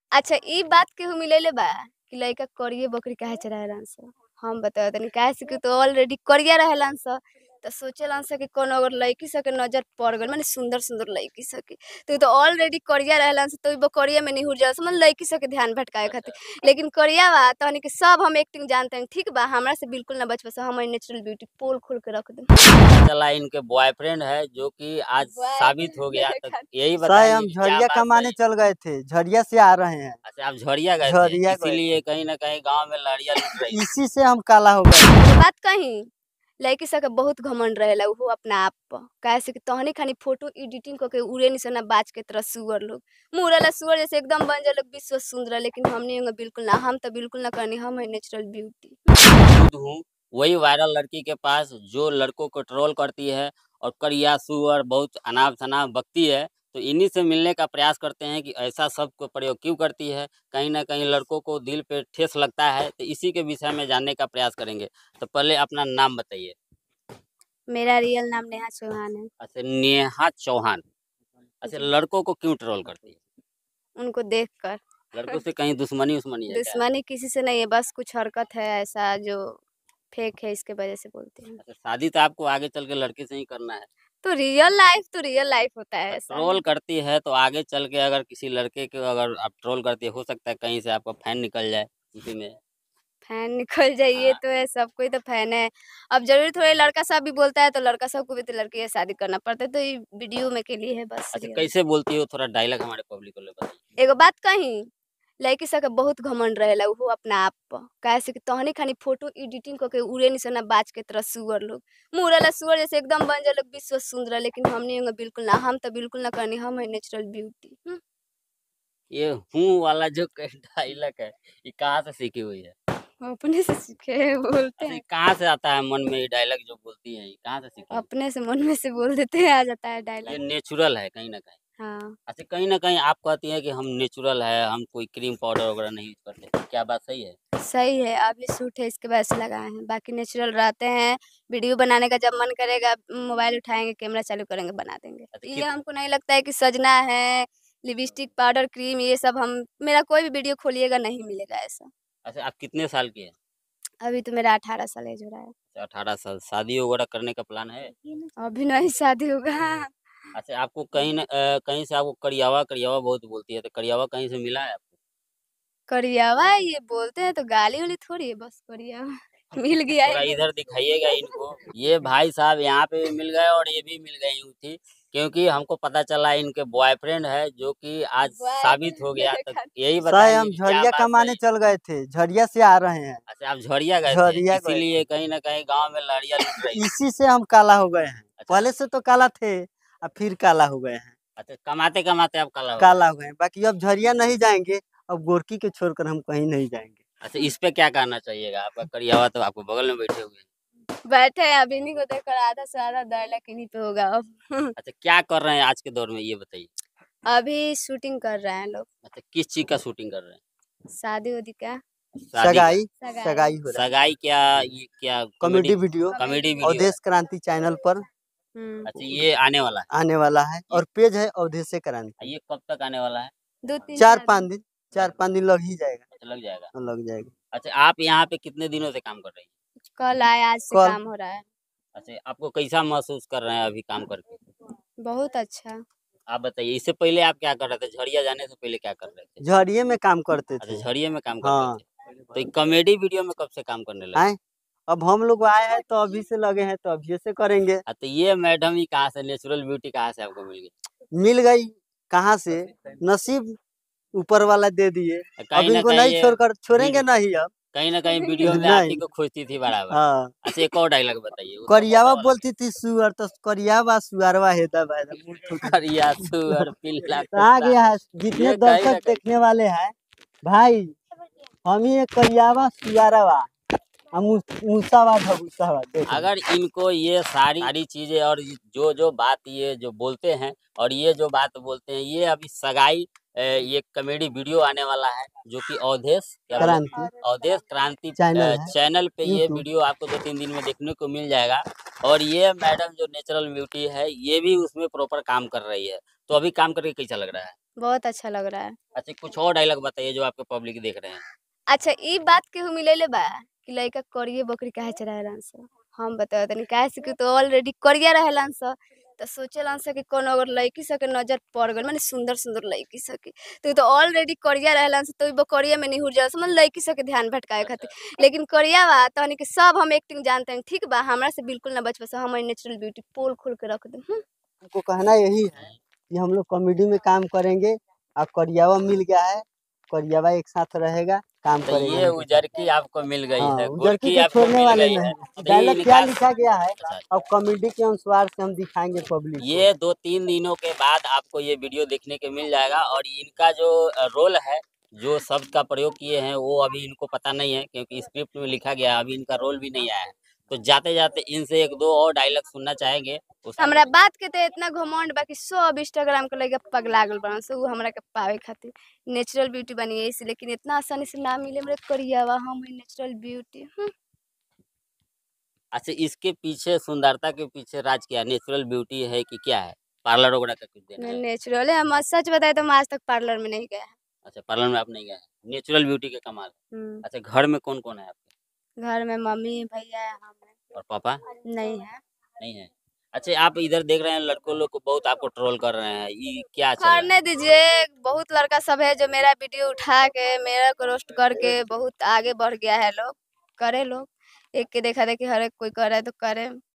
अच्छा ई बात केहू मिलेले बा कि लइका करिए बकरी काहे चरावेलन स? हम बतावत तनी काहे से कि तो ऑलरेडी करिया रहेलन स त सोचेलन स कि कोनो अगर लइकी स के नजर पड़ गइल माने सुंदर-सुंदर लइकी स के तो इ तो ऑलरेडी करिया रहेलन स तो इ बकरिया में निहुर जाला स माने लइकी स के ध्यान भटकावे खातिर। लेकिन करिया बा तहनी के सब हम एक्टिंग जानते हैं ठीक बा हमरा से बिल्कुल ना बच बस हमर नेचुरल ब्यूटी पोल खोल के रख देम। चला इनके बॉयफ्रेंड है जो कि आज साबित हो गया। तो यही सर बताइए हम कि क्या झरिया बात कमाने सही? चल गए थे, झरिया से आ रहे हैं। अच्छा आप झरिया गए थे झरिया गए इसीलिए कहीं ना कहीं गांव में लड़िया लूट रही है। इसी से हम काला हो गए। एगो बात कही लइकी सब के बहुत घमंड रहेला उहो अपना आप प काहे से कि तहनी खानी फोटो एडिटिंग क के उड़े निसना बाज के तरह सुअर लोग मुँह सुअर जैसे एकदम बन जाए लोग विश्व सुंदर लेकिन हमनी होंगे बिल्कुल ना हम तो बिल्कुल ना करनी हम है नेचुरल ब्यूटी। खुद हूँ वही वायरल लड़की के पास जो लड़कों को ट्रोल करती है और करिया सुअर बहुत अनाप शनाप बकती है। तो इन्हीं से मिलने का प्रयास करते हैं कि ऐसा सब को प्रयोग क्यों करती है, कहीं ना कहीं लड़कों को दिल पे ठेस लगता है। तो इसी के विषय में जानने का प्रयास करेंगे। तो पहले अपना नाम बताइए। मेरा रियल नाम नेहा चौहान है। अच्छा नेहा चौहान। अच्छा लड़कों को क्यों ट्रोल करती है? उनको देखकर लड़कों से कहीं दुश्मनी उस्मनी है क्या? दुश्मनी किसी से नहीं है बस कुछ हरकत है ऐसा जो फेक है इसके वजह से बोलते हैं। अच्छा शादी तो आपको आगे चल के लड़के से ही करना है। तो रियल लाइफ होता है ऐसा ट्रोल करती है तो आगे चल के अगर किसी लड़के को अगर आप ट्रोल करती है हो सकता है कहीं से आपका फैन निकल जाए उसी में। फैन निकल जाइए हाँ। तो है सब कोई तो फैन है। अब जरूरी थोड़ी लड़का सब भी बोलता है तो लड़का सबको भी तो लड़की से शादी करना पड़ता है तो ये वीडियो में के लिए है बस। अच्छा कैसे बोलती हो थोड़ा डायलॉग हमारे पब्लिक को बताइए। एगो बात कही लड़की सब के बहुत घमंड रहेला उहो अपना आप प काहे से कि तहनी खानी फोटो एडिटिंग क के उड़े निसना बाज के तरह सुअर लोग मुँह सुअर जैसे एकदम बन जाए लोग विश्व सुंदर लेकिन हमनी होंगे बिल्कुल ना हम तो बिल्कुल ना करनी हम है नेचुरल ब्यूटी। ये हूँ वाला जो डायलॉग है ये कहाँ से सीखी हुई है? अपने से सीखे हैं, बोलते अच्छा ये हैं कहाँ से आता है मन में ये डायलॉग जो बोलती है ये कहाँ से सीखी है? अपने से मन में से बोल देते हैं आ जाता है ये डायलॉग। नेचुरल है कहीं ना कहीं। हाँ अच्छा कहीं ना कहीं आप कहती हैं कि हम नेचुरल है हम कोई क्रीम पाउडर वगैरह नहीं यूज करते, क्या बात सही है? सही है अभी सूट है इसके वजह से लगाए हैं बाकी नेचुरल रहते हैं। वीडियो बनाने का जब मन करेगा मोबाइल उठाएंगे कैमरा चालू करेंगे बना देंगे। अच्छा ये हमको नहीं लगता है कि सजना है लिपस्टिक पाउडर क्रीम ये सब हम मेरा कोई भी वीडियो खोलिएगा नहीं मिलेगा ऐसा। अच्छा आप कितने साल की है? अभी तो मेरा 18 साल एज हो रहा है। 18 साल। शादी वगैरह करने का प्लान है? अभी नहीं शादी होगा। अच्छा आपको कहीं कहीं से आपको करियावा करियावा बहुत बोलती है तो करियावा कहीं से मिला है आपको? करियावा ये बोलते हैं तो गाली वाली थोड़ी है बस करियावा मिल गया थोड़ा है। इधर दिखाइएगा इनको। ये भाई साहब यहाँ पे भी मिल गए और ये भी मिल गई यूं थी क्योंकि हमको पता चला इनके बॉयफ्रेंड है जो कि आज साबित हो गया। तो यही सर बताइए हम कि क्या झरिया बात कमाने सही? चल गए थे, झरिया से आ रहे हैं। अच्छा आप झरिया गए थे झरिया गए इसीलिए कहीं ना कहीं गांव में लड़िया लूट रही है। इसी से हम काला हो गए हैं। अच्छा पहले से तो काला थे अब फिर काला हो गए हैं। अच्छा कमाते कमाते आप काला हो गए। काला हो गए हैं। बाकी अब झरिया नहीं जाएंगे, अब गोरकी के छोड़कर हम कहीं नहीं जाएंगे। अच्छा इस पे क्या कहना चाहिएगा? आपका करियावा तो आपको बगल में बैठे हुए हैं। बैठे हैं अभी नहीं को देखकर आधा से आधा डायलॉग इन्हीं पे होगा अब। अच्छा क्या कर रहे हैं आज के दौर में ये बताइए। अभी शूटिंग कर रहे हैं लोग अच्छा किस चीज का शूटिंग कर रहे हैं? शादी उदी का शादी का? सगाई सगाई हो रहा है। सगाई क्या ये क्या comedy video comedy video Awadhesh Kranti channel पर अच्छा ये आने वाला है? आने वाला है और पेज है अवधेश क्रांति। ये कब तक आने वाला है? 4-5 दिन लग ही जाएगा। अच्छा लग जाएगा। लग जाएगा। अच्छा आप यहाँ पे कितने दिनों से काम कर रही हैं? कल आए आज से कल काम हो रहा है। अच्छा आपको कैसा महसूस कर रहे हैं अभी काम करके? बहुत अच्छा। आप बताइए इससे पहले आप क्या कर रहे थे? झरिया जाने से पहले क्या कर रहे थे? झरिये में काम करते अच्छा थे। झरिये में काम कर हाँ रहे थे। तो कॉमेडी वीडियो में कब से काम करने लगे? आए अब हम लोग आए हैं तो अभी से लगे हैं तो अभी से करेंगे। तो ये मैडम ही कहाँ से नेचुरल ब्यूटी कहाँ से आपको मिल गई? मिल गई कहाँ से, नसीब ऊपर वाला दे दिए। अब कहीं ना इनको कहीं नहीं ये छोड़कर छोड़ेंगे नहीं अब। कहीं ना कहीं वीडियो में आप ही नहीं को खोजती थी बराबर। हाँ अच्छा एक और डायलॉग बताइए उसका करियावा मौका वाला। बोलती थी सुअर तो करियावा सुअरवा हेदा करिया सुअर पिल्ला कहाँ कुत्ता। गया है जितने ये कहीं ना दर्शक कहीं देखने वाले हैं भाई हम ही एक करियावा सुअरवा मूसावा ढबूसावा देख अगर इनको ये सारी चीजें और जो जो बात ये जो बोलते हैं और ये जो बात बोलते हैं ये अभी सगाई ये कॉमेडी वीडियो आने वाला है जो कि अवधेश क्या बोले? क्रांति अवधेश क्रांति चैनल है चैनल पे ये यूट्यूब। वीडियो आपको 2-3 दिन में देखने को मिल जाएगा। और ये मैडम जो नेचुरल ब्यूटी है ये भी उसमें प्रॉपर काम कर रही है। तो अभी काम करके कैसा लग रहा है? बहुत अच्छा लग रहा है। अच्छा कुछ और डायलॉग बताइए जो आपके पब्लिक देख रहे हैं। अच्छा ई बात केहू मिलैले बा कि लइका करिए बकरी काहे चरावेलन स। हम बताओ तनी काहे से कि तो ऑलरेडी करिया रहेलन स त सोचेलन स कि कोनो अगर लड़की सब के नजर पड़ गइल माने सुंदर सुंदर लड़की सब के तो ऑलरेडी करिया रहेलन स तो ई बकरिया में निहुर जाला स माने लड़की सब के ध्यान भटकाए खातिर। लेकिन करिया बा तहनी के सब हम एक्टिंग जानते हैं ठीक बा हमरा से बिल्कुल ना बच पास हमर नेचुरल ब्यूटी पोल खोल के रख दे। हमको कहना यही है कि हम लोग कॉमेडी में काम करेंगे और करियावा मिल गया है, करियावा एक साथ रहेगा, काम तो करेंगे ये उनके साथ। उजरकी आपको मिल गई हाँ है, उजरकी गोरकी को आपको छोड़ने मिल वाले गई है। नहीं। तो ये डायलॉग क्या इनका लिखा गया है अच्छा, और कॉमेडी के अनुसार से हम दिखाएंगे पब्लिक को। ये 2-3 दिनों के बाद आपको ये वीडियो देखने के मिल जाएगा और इनका जो रोल है, जो शब्द का प्रयोग किए हैं वो अभी इनको पता नहीं है क्योंकि स्क्रिप्ट में लिखा गया है, अभी इनका रोल भी नहीं आया है। तो जाते-जाते इनसे 1-2 और डायलॉग सुनना चाहेंगे। हमरा बात के तो इतना घमंड बा कि सब इंस्टाग्राम के लइका पगला गइल बाड़न स उ हमरा के पावे खातिर। नेचुरल ब्यूटी बनी ऐसे लेकिन इतना आसानी से ना मिले हमरे करियावा हम है नेचुरल ब्यूटी। अच्छा इसके पीछे सुंदरता के पीछे राज क्या है? नेचुरल ब्यूटी है कि क्या है? पार्लर वगैरह का कुछ देना मैं है? नेचुरल है हम सच बताए तो हम आज तक पार्लर में नहीं गए हैं। अच्छा पार्लर में आप नहीं गए हैं, नेचुरल ब्यूटी का कमाल है। अच्छा घर में कौन-कौन है आपके? घर में मम्मी भैया है हम हैं। और पापा? नहीं है। नहीं है। अच्छा आप इधर देख रहे हैं लड़कों लोग को बहुत आपको ट्रोल कर रहे हैं, ये क्या चल रहा है? करने दीजिए बहुत लड़का सब है जो मेरा वीडियो उठा के मेरा को रोस्ट करके बहुत आगे बढ़ गया है लोग करे लोग एक के देखा देखी हर एक कोई कर रहा है तो करे।